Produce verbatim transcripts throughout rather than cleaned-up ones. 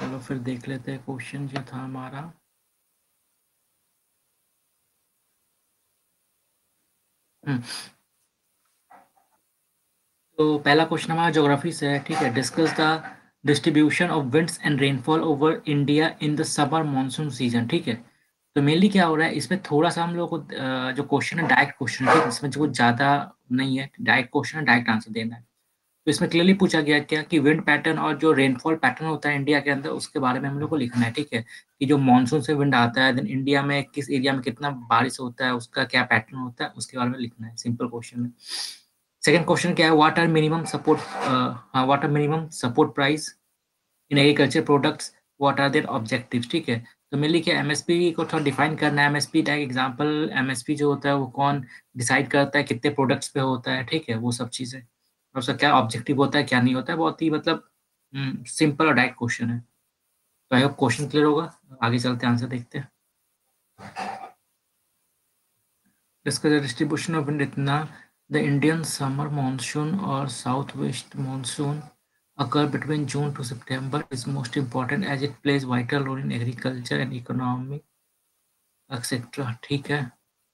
चलो फिर देख लेते हैं क्वेश्चन जो था हमारा। हम्म, तो पहला क्वेश्चन हमारा ज्योग्राफी से है, ठीक है। Discuss the distribution of winds and rainfall over India in the summer monsoon season, ठीक है। तो मेनली क्या हो रहा है इसमें, थोड़ा सा हम लोग को अ, जो क्वेश्चन है डायरेक्ट क्वेश्चन है, ठीक है, इसमें जो ज़्यादा नहीं है, डायरेक्ट क्वेश्चन है, डायरेक्ट आंसर देना है। तो इसमें क्लियरली पूछा गया क्या कि विंड पैटर्न और जो रेनफॉल पैटर्न होता है इंडिया के अंदर, उसके बारे में हम लोग को लिखना है, ठीक है। कि जो मानसून से विंड आता है, देन इंडिया में किस एरिया में कितना बारिश होता है, उसका क्या पैटर्न होता है, उसके बारे में लिखना है। सिंपल क्वेश्चन है। सेकंड क्वेश्चन क्या है, व्हाट आर मिनिमम सपोर्ट हाँ what are minimum support price in agriculture products, what are their objectives, ठीक है। तो मेनली क्या, एमएसपी को थोड़ा डिफाइन करना है। एमएसपी का एग्जांपल, एमएसपी जो होता है वो कौन डिसाइड करता है, कितने प्रोडक्ट्स पे होता है, ठीक है, वो सब चीज़ें। और उसका क्या ऑब्जेक्टिव होता है, क्या नहीं होता है, बहुत ही मतलब सिंपल और डायरेक्ट क्वेश्चन है। तो आई होप क्वेश्चन क्लियर होगा। आगे चलते हैं, आंसर देखते हैं। इसका डिस्ट्रीब्यूशन ऑफ इतना, द इंडियन समर मानसून और south west monsoon occur between June to September is most important as it plays vital role in agriculture and economy, et cetera. ठीक है।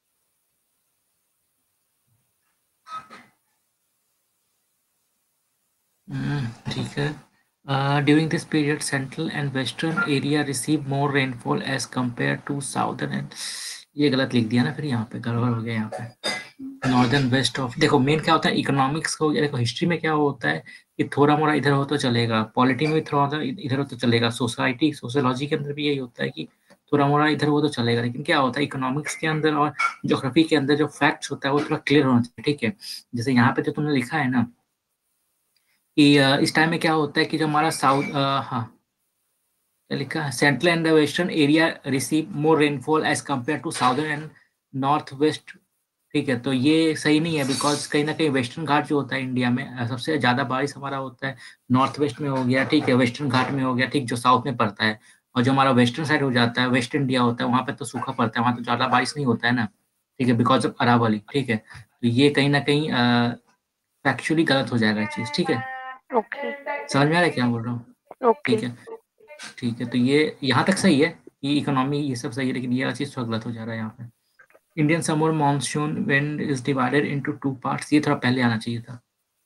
हम्म, ठीक है। Uh, during this period, central and western area receive more rainfall as compared to southern and ये गलत लिख दिया ना, फिर यहाँ पे गड़बड़ हो गया। यहाँ पे नॉर्दर्न वेस्ट ऑफ, देखो मेन क्या होता है इकोनॉमिक्स को, देखो हिस्ट्री में क्या होता है कि थोड़ा मोड़ा इधर हो तो चलेगा, पॉलिटी में भी थोड़ा मोड़ा इधर हो तो चलेगा, सोसाइटी सोशियोलॉजी के अंदर भी यही होता है कि थोड़ा मोड़ा इधर हो तो चलेगा। लेकिन क्या होता है इकोनॉमिक्स के अंदर और ज्योग्राफी के अंदर जो फैक्ट्स होता है वो थोड़ा क्लियर होना चाहिए, ठीक है। जैसे यहाँ पे जो तुमने लिखा है ना कि अ, इस टाइम में क्या होता है कि जो हमारा साउथ, हाँ क्या लिखा है, central and western area receive more rainfall as compare to southern and north west, ठीक है। तो ये सही नहीं है, बिकॉज कहीं ना कहीं वेस्टर्न घाट जो होता है इंडिया में अ, सबसे ज़्यादा बारिश हमारा होता है नॉर्थ वेस्ट में हो गया, ठीक है, वेस्टर्न घाट में हो गया, ठीक, जो साउथ में पड़ता है। और जो हमारा वेस्टर्न साइड हो जाता है, वेस्ट इंडिया होता है, वहाँ पे तो सूखा पड़ता है, वहाँ तो ज़्यादा बारिश नहीं होता है ना, ठीक है, बिकॉज ऑफ अरावली, ठीक है। तो ये कहीं ना कहीं फैक्चुअली गलत हो जाएगा चीज़, ठीक है। ओके समझ में आ रहा है क्या बोल रहा हूँ? ओके ठीक है, ठीक है। तो ये यहाँ तक सही है कि इकोनॉमी ये सब सही है, लेकिन ये वाला चीज़ थोड़ा गलत हो जा रहा है यहाँ पे। Indian summer monsoon wind is divided into two parts, ये थोड़ा पहले आना चाहिए था।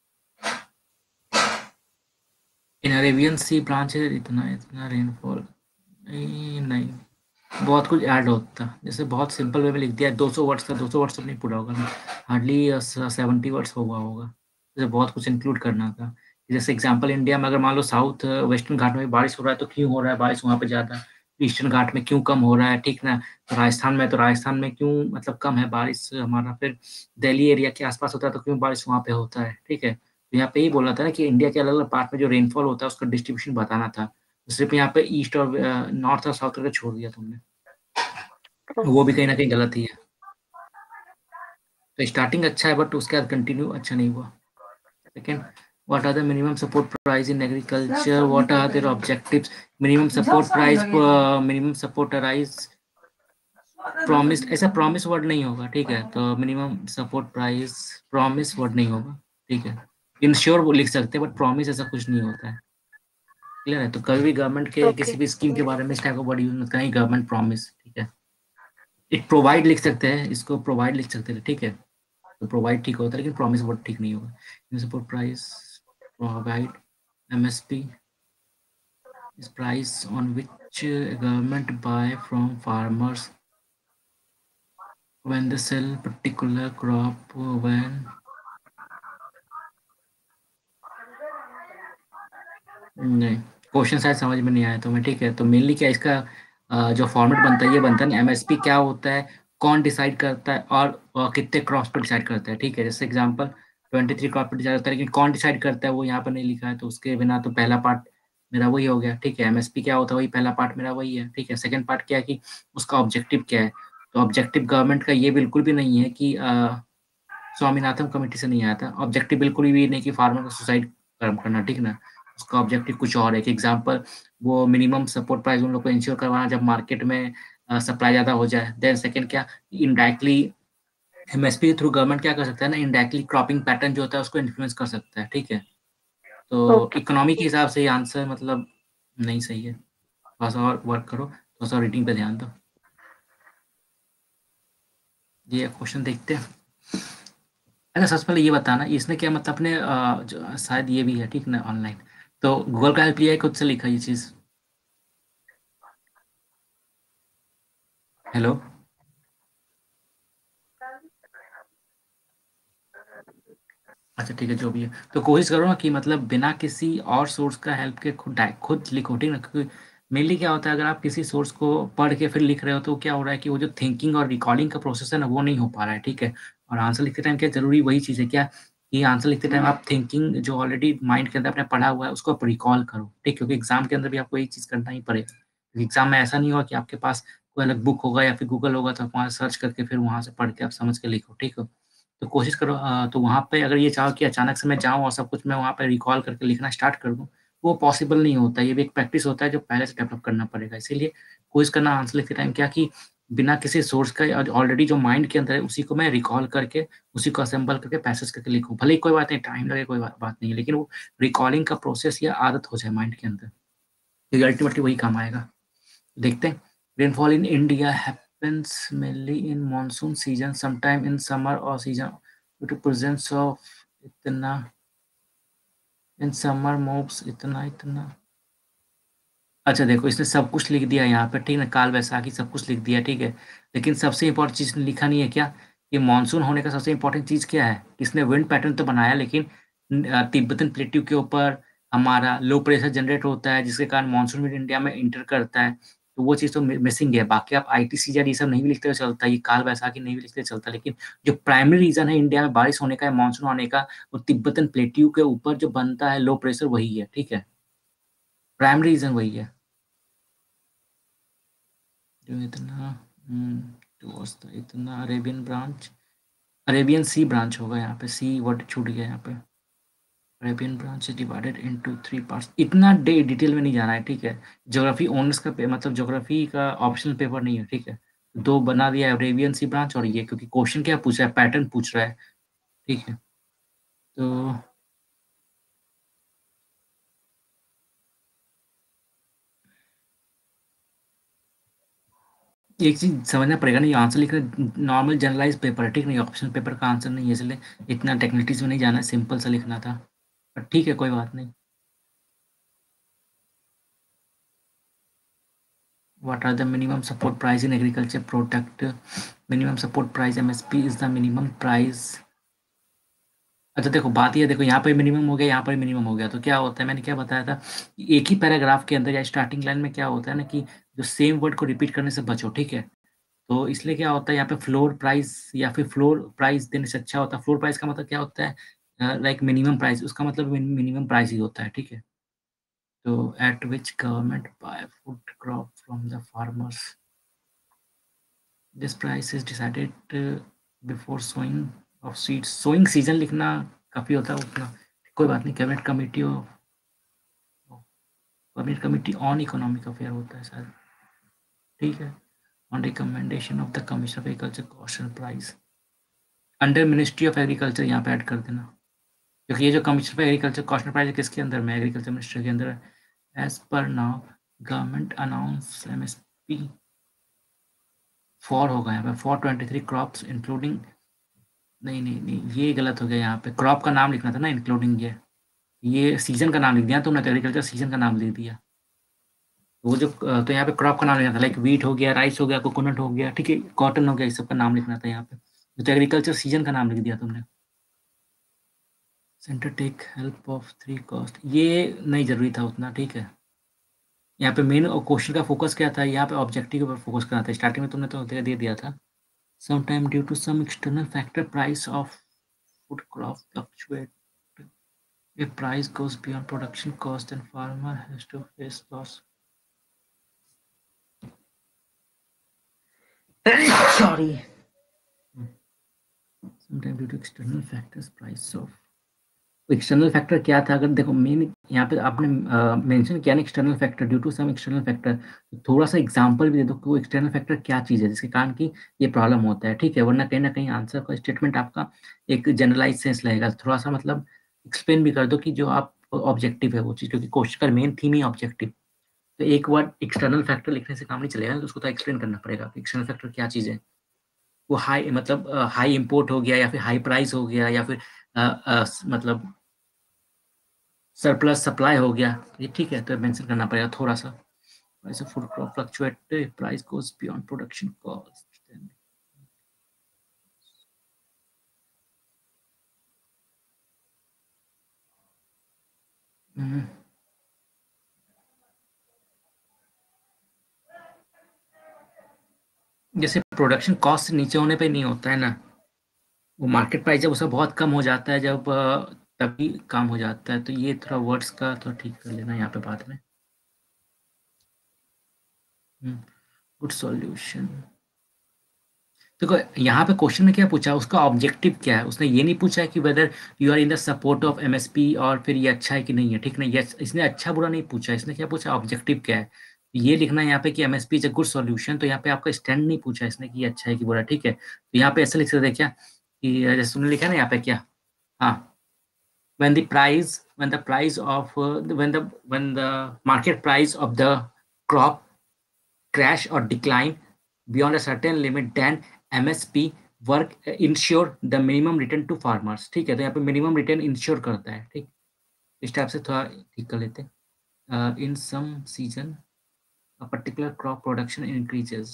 इन अरेबियन सी ब्रांच इतना इतना रेनफॉल, नहीं नहीं, बहुत कुछ ऐड होता, जैसे बहुत सिंपल वे में लिख दिया दो सौ वर्ड्स का, दो सौ वर्ड्स तो नहीं पूरा होगा ना, हार्डली सेवेंटी वर्ड्स होगा होगा जैसे बहुत कुछ इंक्लूड करना था। जैसे एग्जांपल, इंडिया में अगर मान लो साउथ वेस्टर्न घाट में बारिश हो रहा है तो क्यों हो रहा है बारिश वहाँ पे ज़्यादा, ईस्टर्न घाट में क्यों कम हो रहा है, ठीक ना। तो राजस्थान में तो राजस्थान में क्यों मतलब कम है बारिश हमारा, फिर दिल्ली एरिया के आसपास होता है तो क्यों बारिश वहाँ पे होता है, ठीक है। तो यहाँ पे ही बोला था ना कि इंडिया के अलग अलग पार्ट में जो रेनफॉल होता है उसका डिस्ट्रीब्यूशन बताना था। तो सिर्फ यहाँ पे ईस्ट और नॉर्थ और साउथ करके छोड़ दिया तुमने, वो भी कहीं न कहीं गलत ही है। तो स्टार्टिंग अच्छा है बट उसके बाद कंटिन्यू अच्छा नहीं हुआ। Second, what are the minimum support price in agriculture, what are their objectives. Minimum support price, minimum support price promise, ऐसा प्रॉमिस वर्ड नहीं होगा, ठीक है। तो minimum support price promise word नहीं होगा, ठीक है। इंश्योर वो लिख सकते हैं बट प्रॉमिस ऐसा कुछ नहीं होता है, क्लियर है। तो कभी भी गवर्नमेंट के ओके किसी भी स्कीम के बारे में इस टाइप का वर्ड यूज मत करें, गवर्नमेंट प्रॉमिस, ठीक है। एक प्रोवाइड लिख सकते हैं, इसको प्रोवाइड लिख सकते हैं, ठीक है। तो प्रोवाइड ठीक होता है लेकिन प्रॉमिस वर्ड ठीक नहीं होगा। Support price provide, MSP is price on which government buy from farmers when they sell particular crop, when नहीं, क्वेश्चन शायद समझ में नहीं आया तुम्हें, ठीक है। तो मेनली क्या इसका अ, जो फॉर्मेट बनता है ये बनता है ना, एमएसपी क्या होता है, कौन डिसाइड करता है और अ, कितने क्रॉप्स पर डिसाइड करता है, ठीक है। जैसे एग्जांपल ट्वेंटी थ्री क्रॉप पर डिसाइड होता है, लेकिन कौन डिसाइड करता है वो यहाँ पर नहीं लिखा है, तो उसके बिना तो पहला पार्ट मेरा वही हो गया, ठीक है। एमएसपी क्या होता है वही पहला पार्ट मेरा वही है, ठीक है। सेकंड पार्ट क्या है कि उसका ऑब्जेक्टिव क्या है। तो ऑब्जेक्टिव गवर्नमेंट का ये बिल्कुल भी नहीं है कि अ, स्वामीनाथन कमेटी से नहीं आया था ऑब्जेक्टिव, बिल्कुल भी नहीं कि फार्मर को सुसाइड करना, ठीक ना। उसका ऑब्जेक्टिव कुछ और है। एग्जाम्पल, वो मिनिमम सपोर्ट प्राइस उन लोग को इंश्योर करवाना जब मार्केट में सप्लाई ज्यादा हो जाए। देन सेकंड क्या, इनडायरेक्टली एमएसपी के थ्रू गवर्नमेंट क्या कर सकता है ना, इनडायरेक्टली क्रॉपिंग पैटर्न जो होता है उसको इन्फ्लुएंस कर सकता है, ठीक है। तो ओके इकोनॉमी के हिसाब से ये आंसर मतलब नहीं सही है। थोड़ा सा और वर्क करो, थोड़ा सा रीडिंग पे ध्यान दो। ये क्वेश्चन देखते हैं। अच्छा सबसे पहले ये बताना इसने क्या मतलब अपने अ, जो शायद ये भी है ठीक ना ऑनलाइन, तो गूगल का हेल्प लिया है खुद से लिखा ये चीज़? हेलो। अच्छा ठीक है जो भी है, तो कोशिश करो ना कि मतलब बिना किसी और सोर्स का हेल्प के खुद डाइ- खुद लिखो ठीक ना, क्योंकि मेनली क्या होता है अगर आप किसी सोर्स को पढ़ के फिर लिख रहे हो तो क्या हो रहा है कि वो जो थिंकिंग और रिकॉर्डिंग का प्रोसेस है ना वो नहीं हो पा रहा है ठीक है। और आंसर लिखते टाइम क्या जरूरी वही चीज़ है क्या कि आंसर लिखते टाइम आप थिंकिंग जो ऑलरेडी माइंड के अंदर आपने पढ़ा हुआ है उसको आप रिकॉल करो ठीक, क्योंकि एग्जाम के अंदर भी आपको यही चीज़ करना ही पड़ेगा। एग्जाम में ऐसा नहीं होगा कि आपके पास कोई अलग बुक होगा या फिर गूगल होगा तो आप वहाँ सर्च करके फिर वहाँ से पढ़ के आप समझ के लिखो ठीक है। तो कोशिश करो अ, तो वहाँ पे अगर ये चाहो कि अचानक से मैं जाऊँ और सब कुछ मैं वहाँ पे रिकॉल करके लिखना स्टार्ट कर दूँ, वो पॉसिबल नहीं होता है। ये भी एक प्रैक्टिस होता है जो पहले से डेवलप करना पड़ेगा। इसीलिए कोशिश करना आंसर लिखते टाइम क्या कि बिना किसी सोर्स का ऑ ऑलरेडी जो माइंड के अंदर है उसी को मैं रिकॉल करके, उसी को असेंबल करके पैसेज करके लिखूँ। भले ही कोई बात नहीं टाइम लगे कोई बा बात नहीं है, लेकिन वो रिकॉलिंग का प्रोसेस या आदत हो जाए माइंड के अंदर, क्योंकि अल्टीमेटली वही काम आएगा। देखते हैं। Rainfall in India happens mainly in monsoon season, sometime in summer or season due to presence of इतना in summer mobs इतना इतना। अच्छा देखो इसने सब कुछ लिख दिया यहाँ पे ठीक है, काल वैसाखी सब कुछ लिख दिया ठीक है, लेकिन सबसे इम्पोर्टेंट चीज़ लिखा नहीं है क्या, ये मानसून होने का सबसे इम्पोर्टेंट चीज़ क्या है, इसने विंड पैटर्न तो बनाया लेकिन अ, तिब्बतन प्लेट्यू के ऊपर हमारा लो प्रेशर जनरेट होता है जिसके कारण मानसून भी इंडिया में इंटर करता है, तो वो चीज़ तो मिसिंग है। बाकी आप आई टी सी जेड ये सब नहीं भी लिखते हुए चलता, ये काल वैसाखी नहीं भी लिखते हुए चलता, लेकिन जो प्राइमरी रीजन है इंडिया में बारिश होने का या मानसून होने का, वो तिब्बतन प्लेट्यू के ऊपर जो बनता है लो प्रेशर वही है ठीक है, प्राइमरी रीजन वही है। जो इतना टुवर्ड्स द इतना Arabian branch, Arabian sea branch होगा यहाँ पे, सी वर्ड छूट गया यहाँ पे। Arabian branch is divided into three parts, इतना डे डिटेल में नहीं जाना है ठीक है। ज्योग्राफी ऑनर्स का पे- मतलब ज्योग्राफी का ऑप्शनल पेपर नहीं है ठीक है। दो बना दिया है अरेबियन सी ब्रांच और ये, क्योंकि क्वेश्चन क्या पूछ रहा है पैटर्न पूछ रहा है ठीक है। तो एक चीज समझना पड़ेगा ना, ये आंसर लिख रहे नॉर्मल जनरलाइज पेपर है ठीक नहीं, ऑप्शनल पेपर का आंसर नहीं है, इसलिए इतना टेक्निकलिटीज में नहीं जाना है, सिंपल सा लिखना था। पर ठीक है कोई बात नहीं। What are the minimum support price in agriculture product? Minimum support price M S P is the minimum price। अच्छा देखो बात ये देखो यहाँ पर मिनिमम हो गया यहाँ पर मिनिमम हो गया, तो क्या होता है मैंने क्या बताया था कि एक ही पैराग्राफ के अंदर या स्टार्टिंग लाइन में क्या होता है ना कि जो सेम वर्ड को रिपीट करने से बचो ठीक है। तो इसलिए क्या होता है यहाँ पे फ्लोर प्राइस या फिर फ्लोर प्राइस देने से अच्छा होता है। फ्लोर प्राइस का मतलब क्या होता है लाइक मिनिमम प्राइस, उसका मतलब मिनिमम प्राइस ही होता है ठीक है। तो at which government buy food crop from the farmers, this price is decided before sowing of seeds. Sowing season लिखना काफ़ी होता है उतना, कोई बात नहीं। Cabinet committee of cabinet committee on economic affair होता है शायद ठीक है, on recommendation of the commission of agriculture cost and price, under ministry of agriculture यहाँ पे ऐड कर देना, क्योंकि ये जो commission of agriculture cost and price किसके अंदर में, एग्रीकल्चर मिनिस्ट्री के अंदर है। As per now government announce M S P for होगा यहाँ पे for twenty three crops including, नहीं नहीं नहीं ये गलत हो गया, यहाँ पे क्रॉप का नाम लिखना था ना इंक्लूडिंग, ये ये सीजन का नाम लिख दिया तुमने, तो एग्रीकल्चर सीजन का नाम लिख दिया। वो जो अ, तो यहाँ पे क्रॉप का नाम लिखना था लाइक वीट हो गया, राइस हो गया, कोकोनट हो गया ठीक है, कॉटन हो गया, इस सब का नाम लिखना था यहाँ पे, तो एग्रीकल्चर सीजन का नाम लिख दिया तुमने। Centre take help of three cost, ये नहीं जरूरी था उतना ठीक है। यहाँ पे मेन क्वेश्चन का फोकस क्या था, यहाँ पे ऑब्जेक्टिव के ऊपर फोकस करना था, स्टार्टिंग में तुमने तो दे दे दिया था। Some time due to some external factor price of food crop fluctuate, if price goes beyond production cost then farmer has to face loss। Sorry। Sometimes due to external factors price of, external factor क्या था, अगर देखो main यहाँ पे आपने mention किया ना external factor due to some external factor, तो थोड़ा सा एग्जांपल भी दे दो कि वो एक्सटर्नल फैक्टर क्या चीज़ है जिसके कारण की ये प्रॉब्लम होता है ठीक है, वरना कहीं ना कहीं आंसर का स्टेटमेंट आपका एक जनरलाइज सेंस लगेगा, थोड़ा सा मतलब एक्सप्लेन भी कर दो कि जो आप ऑब्जेक्टिव है वो चीज़, क्योंकि क्वेश्चन का मेन थीम ही ऑब्जेक्टिव। तो एक वर्ड एक्सटर्नल फैक्टर लिखने से काम नहीं चलेगा, तो उसको तो एक्सप्लेन करना पड़ेगा कि एक्सटर्नल फैक्टर क्या चीज़ है। वो हाई मतलब हाई इंपोर्ट हो गया या फिर हाई प्राइस हो गया या फिर आ, आ, मतलब सरप्लस सप्लाई हो गया, ये ठीक है, तो मेंशन करना पड़ेगा थोड़ा सा। Price of food crop fluctuate, price goes beyond production cost. जैसे प्रोडक्शन कॉस्ट से नीचे होने पे नहीं होता है ना, वो मार्केट प्राइस जब उसका बहुत कम हो जाता है जब तभी काम हो जाता है। तो ये थोड़ा वर्ड्स का थोड़ा ठीक कर लेना यहाँ पे बाद में। Good solution. देखो यहाँ पे क्वेश्चन में क्या पूछा, उसका ऑब्जेक्टिव क्या है, उसने ये नहीं पूछा है कि whether you are in the support of MSP और फिर ये अच्छा है कि नहीं है, ठीक नहीं, ये इसने अच्छा बुरा नहीं पूछा, इसने क्या पूछा, ऑब्जेक्टिव क्या है। ये लिखना है यहाँ पे कि MSP is a good solution, तो यहाँ पे आपका स्टैंड नहीं पूछा इसने कि ये अच्छा है कि बुरा, ठीक है। तो यहाँ पे ऐसा लिख सकते हैं क्या कि जैसे तुमने लिखा है ना यहाँ पे क्या, हाँ, when the price when the price of uh, when the when the market price of the crop crash or decline beyond a certain limit, then M S P work uh, ensure the minimum return to farmers, ठीक है। तो यहाँ पे minimum return ensure करता है, ठीक। इस type से थोड़ा ठीक कर लेते हैं। In some season a particular crop production increases,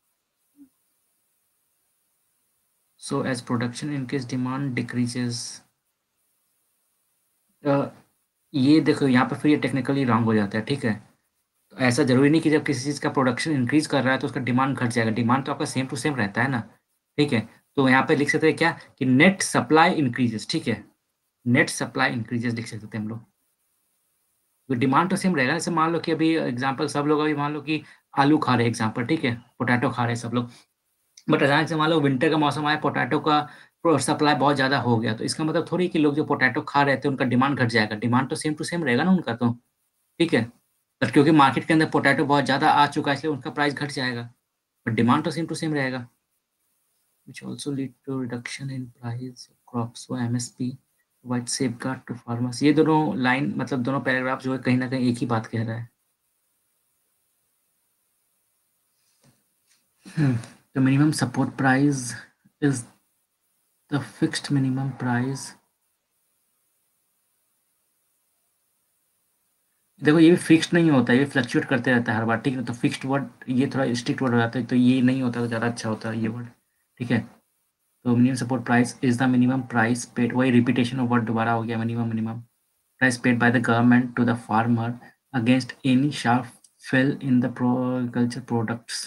so as production increase demand decreases। uh, ये देखो यहाँ पे फिर ये टेक्निकली रॉन्ग हो जाता है, ठीक है। तो ऐसा ज़रूरी नहीं कि जब किसी चीज़ का प्रोडक्शन इंक्रीज़ कर रहा है तो उसका डिमांड घट जाएगा, डिमांड तो आपका सेम टू सेम रहता है ना, ठीक है। तो यहाँ पे लिख सकते हैं क्या कि नेट सप्लाई इंक्रीजेस, ठीक है, नेट सप्लाई इंक्रीजेस लिख सकते हैं हम लोग। तो डिमांड तो सेम रहेगा, जैसे मान लो कि अभी एग्जांपल सब लोग अभी मान लो कि आलू खा रहे हैं एग्जांपल, ठीक है, पोटैटो खा रहे हैं सब लोग, बट अचानक से मान लो विंटर का मौसम आया, पोटैटो का सप्लाई बहुत ज़्यादा हो गया, तो इसका मतलब थोड़ी कि लोग जो पोटैटो खा रहे थे उनका डिमांड घट जाएगा, डिमांड तो सेम टू सेम रहेगा ना उनका, तो ठीक है। बट क्योंकि मार्केट के अंदर पोटैटो बहुत ज़्यादा आ चुका है इसलिए उनका प्राइस घट जाएगा, बट डिमांड तो सेम टू सेम रहेगा। which also lead to reduction in price of crops, so M S P provide safeguard to farmers। ये दोनों लाइन मतलब दोनों पैराग्राफ जो है कहीं ना कहीं एक ही बात कह रहा है। The minimum support price is the fixed minimum price। देखो ये भी फिक्स्ड नहीं होता है, ये फ्लक्चुएट करते रहता है हर बार, ठीक है। तो फिक्स्ड वर्ड ये थोड़ा स्ट्रिक्ट वर्ड हो जाता है, तो ये नहीं होता तो ज़्यादा अच्छा होता है ये वर्ड, ठीक है। तो minimum support price is the minimum price paid, वही रिपीटेशन ऑफ वर्ड दोबारा हो गया, minimum minimum price paid by the government to the farmer against any sharp fall in the agriculture products.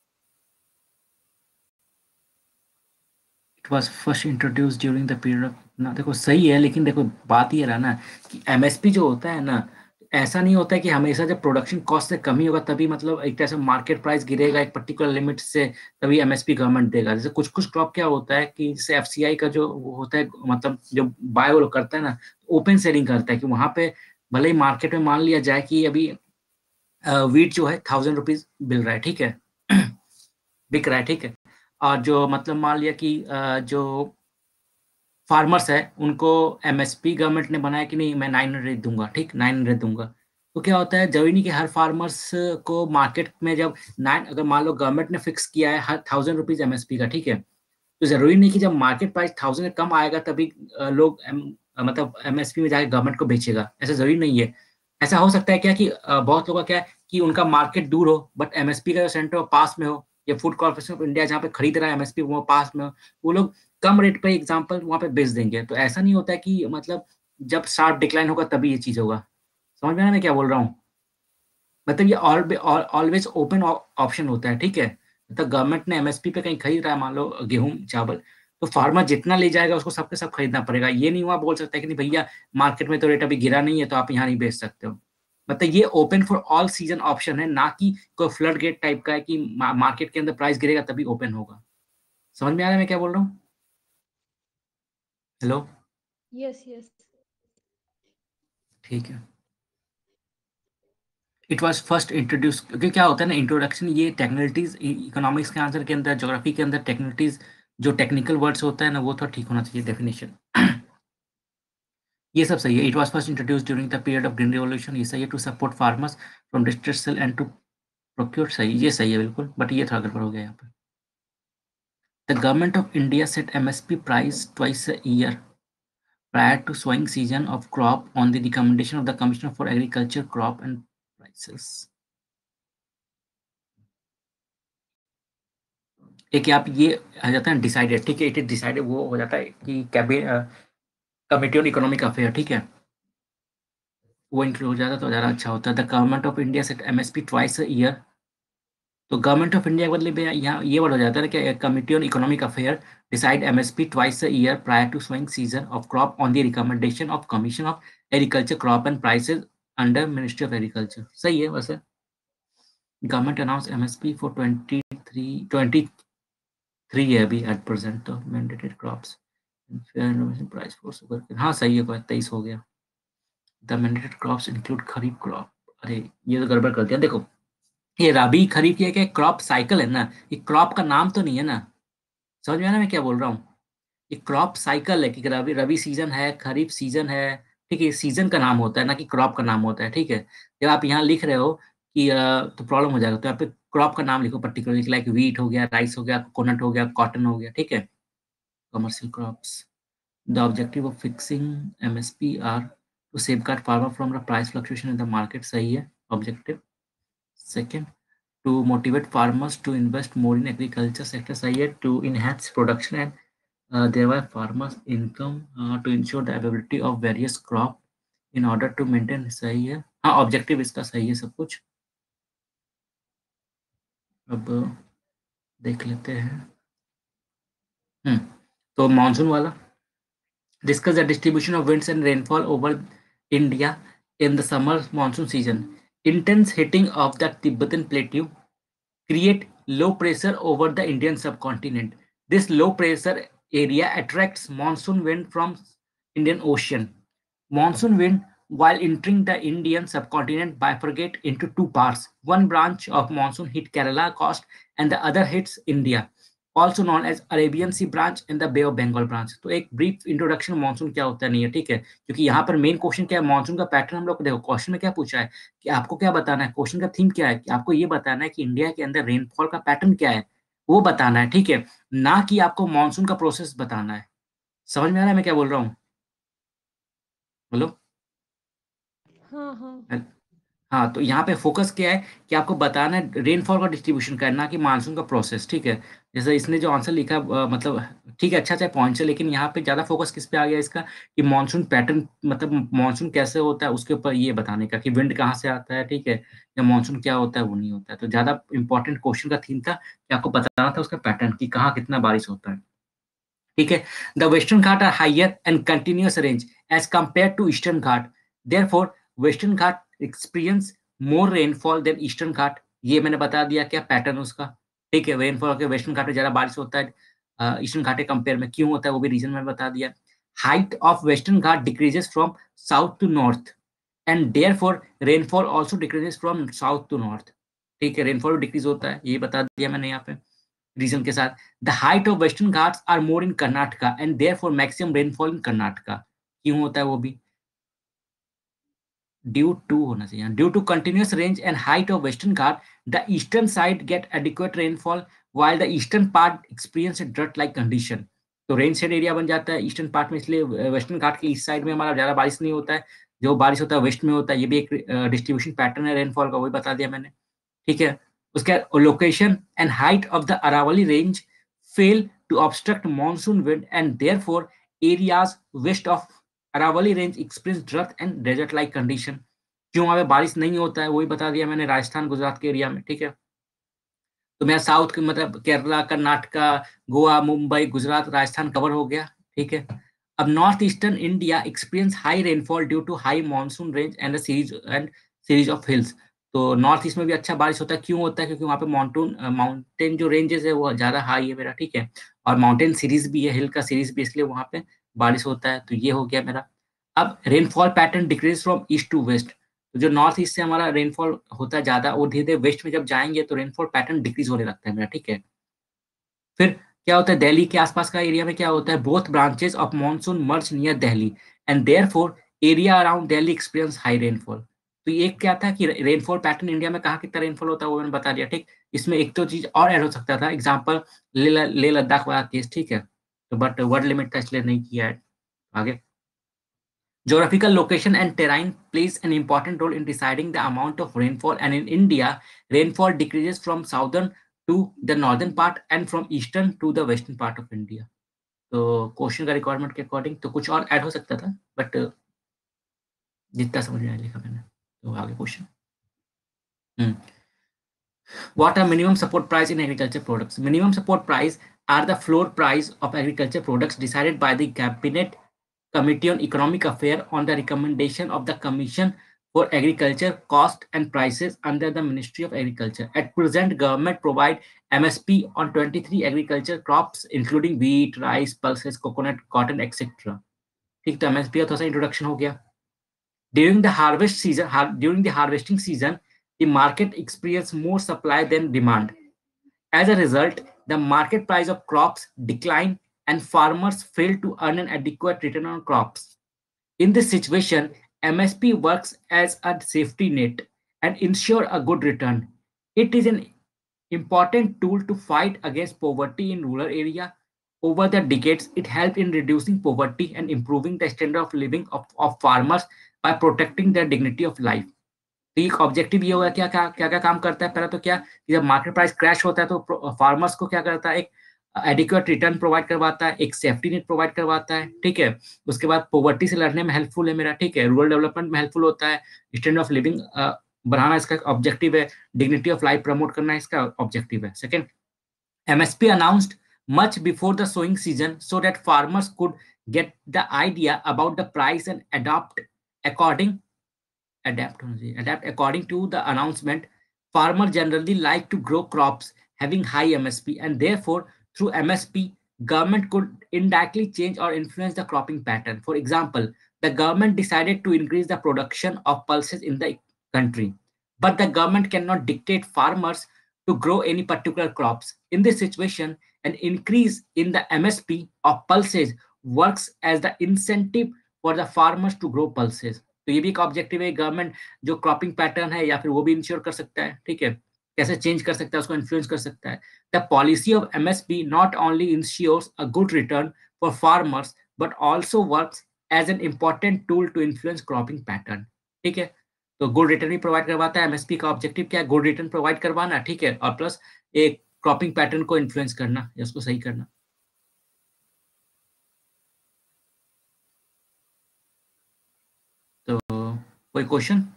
It was first introduce during the period of ना, देखो सही है, लेकिन देखो बात ये रहा ना कि एमएसपी जो होता है ना, ऐसा नहीं होता है कि हमेशा जब प्रोडक्शन कॉस्ट से कमी होगा तभी मतलब एक तरह से मार्केट प्राइस गिरेगा एक पर्टिकुलर लिमिट से, तभी एमएसपी गवर्नमेंट देगा। जैसे कुछ कुछ क्रॉप क्या होता है कि जैसे एफसीआई का जो वो होता है मतलब जो बाय वो लोग करता है ना, ओपन सेलिंग करता है कि वहां पे भले ही मार्केट में मान लिया जाए कि अभी वीट जो है थाउजेंड रुपीज मिल रहा है, ठीक है, बिक रहा है, ठीक है। और जो मतलब मान लिया कि अ, जो फार्मर्स है उनको एमएसपी गवर्नमेंट ने बनाया कि नहीं मैं नाइन हंड्रेड दूंगा, ठीक, नाइन हंड्रेड दूंगा। तो क्या होता है, जरूरी नहीं कि हर फार्मर्स को मार्केट में जब नाइन, अगर मान लो गवर्नमेंट ने फिक्स किया है हर थाउजेंड रुपीज एमएसपी का, ठीक है, तो जरूरी नहीं कि जब मार्केट प्राइस थाउजेंड कम आएगा तभी अ, लोग एम, अ, मतलब एमएसपी में जाके गवर्नमेंट को बेचेगा, ऐसा जरूरी नहीं है। ऐसा हो सकता है क्या कि अ, बहुत लोगों का क्या है कि उनका मार्केट दूर हो बट एमएसपी का जो सेंटर हो पास में हो, या फूड कॉर्पोरेशन ऑफ इंडिया जहाँ पे खरीद रहा है एमएसपी वो पास में हो, वो लोग कम रेट पे एग्जाम्पल वहाँ पे बेच देंगे। तो ऐसा नहीं होता है कि मतलब जब शार्प डिक्लाइन होगा तभी ये चीज होगा। समझ में आ रहा है मैं क्या बोल रहा हूँ, मतलब ये ऑलवेज ओपन ऑप्शन होता है, ठीक है। मतलब गवर्नमेंट ने एमएसपी पे कहीं खरीद रहा है मान लो गेहूं चावल, तो फार्मर जितना ले जाएगा उसको सबके सब खरीदना पड़ेगा, ये नहीं हुआ बोल सकता है कि नहीं भैया मार्केट में तो रेट अभी गिरा नहीं है तो आप यहाँ नहीं बेच सकते हो। मतलब ये open for all season option है, ना कि कोई फ्लड गेट टाइप का है कि मार्केट के अंदर प्राइस गिरेगा तभी ओपन होगा। समझ में आ रहा है मैं क्या बोल रहा हूँ? Hello, yes yes. ठीक है। इट वाज फर्स्ट इंट्रोड्यूस, क्योंकि क्या होता है ना इंट्रोडक्शन, ये टेक्निकलिटीज इकोनॉमिक्स के आंसर के अंदर, ज्योग्राफी के अंदर टेक्निकलिटीज जो टेक्निकल वर्ड्स होता है ना वो थोड़ा ठीक होना चाहिए डेफिनेशन। ये सब सही है। It was first introduce during the period of green revolution, ये सही है। To support farmers from distress sale and to procure, सही, ये सही है बिल्कुल, बट ये थोड़ा गड़बड़ हो गया यहाँ पे। The government of India set MSP price twice a year prior to sowing season of crop on the recommendation of the Commissioner for Agriculture, Crop and Prices. एक आप ये आ जाता है डिसाइडेड, ठीक है, इट इज डिसाइडेड, वो हो जाता है कि cabinet committee on economic affair, ठीक है, वो इंक्लूड हो जाता तो ज़्यादा अच्छा होता है। The government of India set MSP twice a year, तो गवर्नमेंट ऑफ इंडिया के बदले में यहाँ ये वर्ड हो जाता है कि committee on economic affair decide MSP twice a year prior to sowing season of crop on the recommendation of commission of agriculture crop and prices under ministry of agriculture, सही है वैसे। Government announce MSP for twenty three twenty three है अभी at present, तो mandated crops price for sugar, हाँ सही है, तेईस हो गया। The mandated crops include kharif crop, अरे ये तो गड़बड़ कर दिया, देखो ये रबी खरीफ ये क्या क्रॉप साइकिल है ना, ये क्रॉप का नाम तो नहीं है ना, समझ में आना मैं क्या बोल रहा हूँ। ये क्रॉप साइकिल है कि रबी रबी सीजन है, खरीफ सीजन है, ठीक है, सीजन का नाम होता है ना कि क्रॉप का नाम होता है, ठीक है। जब आप यहाँ लिख रहे हो कि अ, तो प्रॉब्लम हो जाएगा, तो यहाँ पे क्रॉप का नाम लिखो पर्टिकुलर, लाइक वीट हो गया, राइस हो गया, कोकोनट हो गया, कॉटन हो गया, ठीक है, commercial crops. The objective of fixing MSP are to safeguard farmer from the price fluctuation in the market, सही है objective. Second, to motivate farmers to invest more in agriculture sector, सही है। To enhance production and uh, thereby farmers income, uh, to ensure the availability of various crop in order to maintain, सही है, हाँ objective इसका सही है सब कुछ। अब देख लेते हैं, हम्म तो मानसून वाला, discuss the distribution of winds and rainfall over India in the summer monsoon season. Intense hitting of the Tibetan plateau create low pressure over the Indian subcontinent. This low pressure area attracts monsoon wind from Indian Ocean. Monsoon wind, while entering the Indian subcontinent, bifurcate into two parts. One branch of monsoon hit Kerala coast and the other hits India, also known as Arabian Sea branch and the Bay of Bengal branch. तो एक brief introduction monsoon क्या होता है, नहीं है, ठीक है, क्योंकि यहाँ पर मेन क्वेश्चन क्या है, मानसून का पैटर्न हम लोग देखो, क्वेश्चन में क्या पूछा है कि आपको क्या बताना है, क्वेश्चन का थीम क्या है कि आपको ये बताना है कि इंडिया के अंदर रेनफॉल का पैटर्न क्या है, वो बताना है, ठीक है, ना कि आपको मानसून का प्रोसेस बताना है। समझ में आ रहा है मैं क्या बोल रहा हूँ? बोलो। हाँ हाँ हाँ, तो यहाँ पे फोकस क्या है कि आपको बताना है रेनफॉल का डिस्ट्रीब्यूशन करना, कि मानसून का प्रोसेस, ठीक है। जैसे इसने जो आंसर लिखा अ, मतलब ठीक है, अच्छा अच्छा पॉइंट है, लेकिन यहाँ पे ज़्यादा फोकस किस पे आ गया इसका कि मानसून पैटर्न, मतलब मानसून कैसे होता है उसके ऊपर ये बताने का कि विंड कहाँ से आता है, ठीक है, या मानसून क्या होता है वो नहीं होता है। तो ज़्यादा इंपॉर्टेंट क्वेश्चन का थीम था कि आपको बताना था उसका पैटर्न कि कहाँ कितना बारिश होता है, ठीक है। The Western Ghat are higher and continuous range as compare to Eastern Ghat, therefore Western Ghat experience more rainfall than Eastern Ghat. ये मैंने बता दिया क्या पैटर्न उसका, ठीक है। रेनफॉल के वेस्टर्न घाट में ज्यादा बारिश होता है ईस्टर्न घाट के कंपेयर में, क्यों होता है वो भी रीजन मैंने बता दिया। Height of Western Ghat decreases from south to north and therefore rainfall also decreases from south to north, ठीक है, रेनफॉल डिक्रीज होता है, ये बता दिया मैंने यहाँ पे रीजन के साथ। The height of Western Ghats are more in Karnataka and therefore maximum rainfall in Karnataka, क्यों होता है वो भी ड्यू टू होना चाहिए, due to continuous range and height of Western Ghat the eastern side get adequate rainfall while the eastern part experience drought like condition. तो rain shade area बन जाता है ईस्टर्न पार्ट में, इसलिए वेस्टर्न घाट के ईस्ट साइड में हमारा ज्यादा बारिश नहीं होता है, जो बारिश होता है वेस्ट में होता है। ये भी एक डिस्ट्रीब्यूशन पैटर्न है रेनफॉल का, वही बता दिया मैंने, ठीक है। उसके location and height of the Aravalli range fail to obstruct monsoon wind and therefore areas west of Aravalli range experience drought and desert like condition. क्यों वहां पे बारिश नहीं होता है वही बता दिया मैंने, राजस्थान गुजरात के एरिया में, ठीक है। तो मेरा साउथ के मतलब केरला, कर्नाटका, गोवा, मुंबई, गुजरात, राजस्थान कवर हो गया, ठीक है। अब north eastern India experience high rainfall due to high monsoon range and series and series of hills. तो नॉर्थ ईस्ट में भी अच्छा बारिश होता है, क्यों होता है, क्योंकि वहाँ पे माउंटेन माउंटेन जो रेंजेस है वो ज्यादा हाई है मेरा, ठीक है, और माउंटेन सीरीज भी है, हिल का सीरीज भी, इसलिए वहाँ पे बारिश होता है। तो ये हो गया मेरा। अब rainfall pattern decrease from east to west, तो जो नॉर्थ ईस्ट से हमारा रेनफॉल होता है ज्यादा, वो धीरे धीरे वेस्ट में जब जाएंगे तो रेनफॉल पैटर्न डिक्रीज होने लगता है मेरा, ठीक है। फिर क्या होता है, दिल्ली के आसपास का एरिया में क्या होता है, both branches of monsoon merge near Delhi and therefore area around Delhi experience high rainfall. तो ये क्या था कि रेनफॉल पैटर्न इंडिया में कहाँ कितना रेनफॉल होता है वो मैंने बता दिया, ठीक। इसमें एक तो चीज और ऐड हो सकता था, एग्जाम्पल ले लद्दाख वाला केस, ठीक है, तो बट वर्ड लिमिट का इसलिए नहीं किया है। आगे, geographical location and terrain plays an important role in deciding the amount of rainfall, and in India, rainfall decreases from southern to the northern part and from eastern to the western part of India. तो question का requirement के according तो कुछ और add हो सकता था, but जितना समझ में आया लिखा मैंने। तो आगे question, what are minimum support price in agriculture products? Minimum support price are the floor price of agriculture products decided by the cabinet Committee on Economic Affairs on the recommendation of the Commission for Agriculture Cost and Prices under the Ministry of Agriculture. At present, government provide M S P on twenty-three agriculture crops, including wheat, rice, pulses, coconut, cotton, et cetera. ठीक, तो M S P का थोड़ा सा introduction हो गया। During the harvest season, har during the harvesting season, the market experienced more supply than demand. As a result, the market price of crops declined and farmers failed to earn an adequate return on crops. In this situation, M S P works as a safety net and ensure a good return. It is an important tool to fight against poverty in rural area. Over the decades, it helped in reducing poverty and improving the standard of living of, of farmers by protecting their dignity of life. तो एक objective ये होगा, क्या क्या क्या क्या काम करता है। पहला तो क्या, जब मार्केट प्राइस क्रैश होता है तो फार्मर्स को क्या करता है, एक एडिक्वेट रिटर्न प्रोवाइड करवाता है, एक सेफ्टी नेट प्रोवाइड करवाता है, ठीक है। उसके बाद पॉवर्टी से लड़ने में हेल्पफुल है मेरा, ठीक है। रूरल डेवलपमेंट में हेल्पफुल होता है, स्टैंडर्ड ऑफ लिविंग बढ़ाना इसका ऑब्जेक्टिव है, डिग्निटी ऑफ लाइफ प्रमोट करना इसका ऑब्जेक्टिव है। Second, MSP announced much before the sowing season so that farmers could get the idea about the price and adapt according adapt adapt according to the announcement. Farmers generally like to grow crops having high M S P, and therefore through M S P government could indirectly change or influence the cropping pattern. For example, the government decided to increase the production of pulses in the country, but the government cannot dictate farmers to grow any particular crops. In this situation, an increase in the M S P of pulses works as the incentive for the farmers to grow pulses. तो ये भी एक objective है, government जो cropping pattern है या फिर वो भी इंश्योर कर सकता है, ठीक है, कैसे चेंज कर सकता है, उसको इन्फ्लुएंस कर सकता है। The policy of MSP not only ensures a good return for farmers but also works as an important tool to influence cropping pattern, ठीक है। तो गुड रिटर्न भी प्रोवाइड करवाता है, एमएसपी का ऑब्जेक्टिव क्या है, गुड रिटर्न प्रोवाइड करवाना, ठीक है, और प्लस एक क्रॉपिंग पैटर्न को इन्फ्लुएंस करना या उसको सही करना। तो कोई क्वेश्चन?